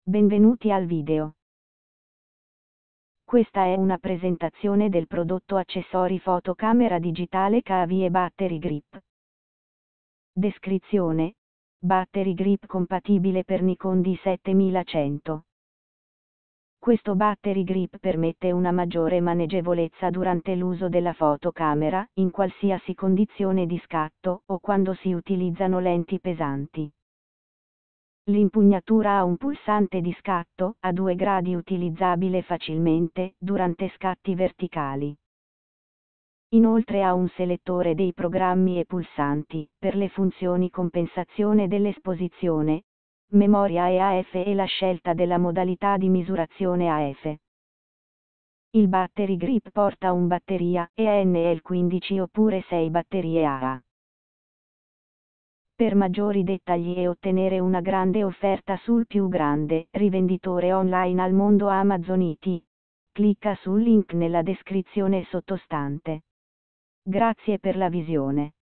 Benvenuti al video. Questa è una presentazione del prodotto accessori fotocamera digitale Cavi e Battery Grip. Descrizione: Battery Grip compatibile per Nikon D7100. Questo battery grip permette una maggiore maneggevolezza durante l'uso della fotocamera, in qualsiasi condizione di scatto o quando si utilizzano lenti pesanti. L'impugnatura ha un pulsante di scatto a 2 gradi utilizzabile facilmente durante scatti verticali. Inoltre ha un selettore dei programmi e pulsanti per le funzioni compensazione dell'esposizione, memoria EAF e la scelta della modalità di misurazione AF. Il battery grip porta un batteria ENL 15 oppure 6 batterie AA. Per maggiori dettagli e ottenere una grande offerta sul più grande rivenditore online al mondo Amazon IT, clicca sul link nella descrizione sottostante. Grazie per la visione.